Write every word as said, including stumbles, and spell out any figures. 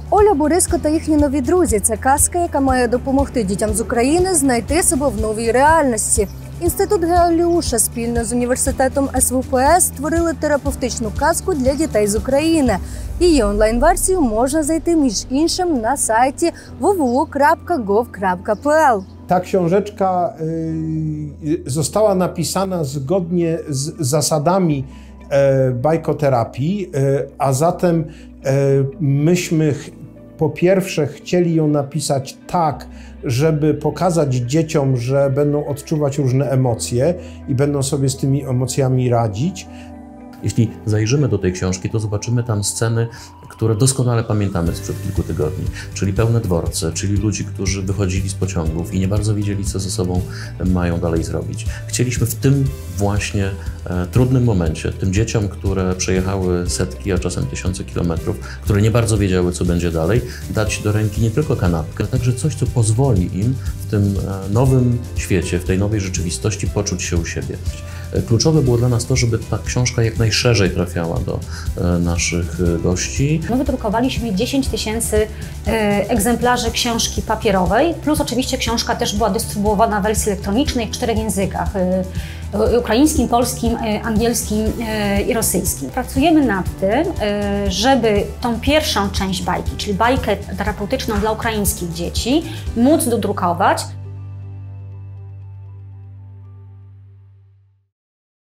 Оля, Бориско та їхні нові друзі – це казка, яка має допомогти дітям з України знайти себе в новій реальності. Інститут Геолюша спільно з університетом ес ве пе ес створили терапевтичну казку для дітей з України. Її онлайн-версію можна знайти, між іншим, на сайті дабл ю дабл ю дабл ю крапка гов крapka pe el. Ta książeczka y, została napisana zgodnie z zasadami y, bajkoterapii, y, a zatem y, myśmy po pierwsze chcieli ją napisać tak, żeby pokazać dzieciom, że będą odczuwać różne emocje i będą sobie z tymi emocjami radzić. Jeśli zajrzymy do tej książki, to zobaczymy tam sceny, które doskonale pamiętamy sprzed kilku tygodni, czyli pełne dworce, czyli ludzi, którzy wychodzili z pociągów i nie bardzo wiedzieli, co ze sobą mają dalej zrobić. Chcieliśmy w tym właśnie e, trudnym momencie, tym dzieciom, które przejechały setki, a czasem tysiące kilometrów, które nie bardzo wiedziały, co będzie dalej, dać do ręki nie tylko kanapkę, ale także coś, co pozwoli im w tym e, nowym świecie, w tej nowej rzeczywistości poczuć się u siebie. Kluczowe było dla nas to, żeby ta książka jak najszerzej trafiała do e, naszych gości. My wydrukowaliśmy dziesięć tysięcy egzemplarzy książki papierowej, plus oczywiście książka też była dystrybuowana w wersji elektronicznej w czterech językach: e, ukraińskim, polskim, e, angielskim e, i rosyjskim. Pracujemy nad tym, e, żeby tą pierwszą część bajki, czyli bajkę terapeutyczną dla ukraińskich dzieci, móc dodrukować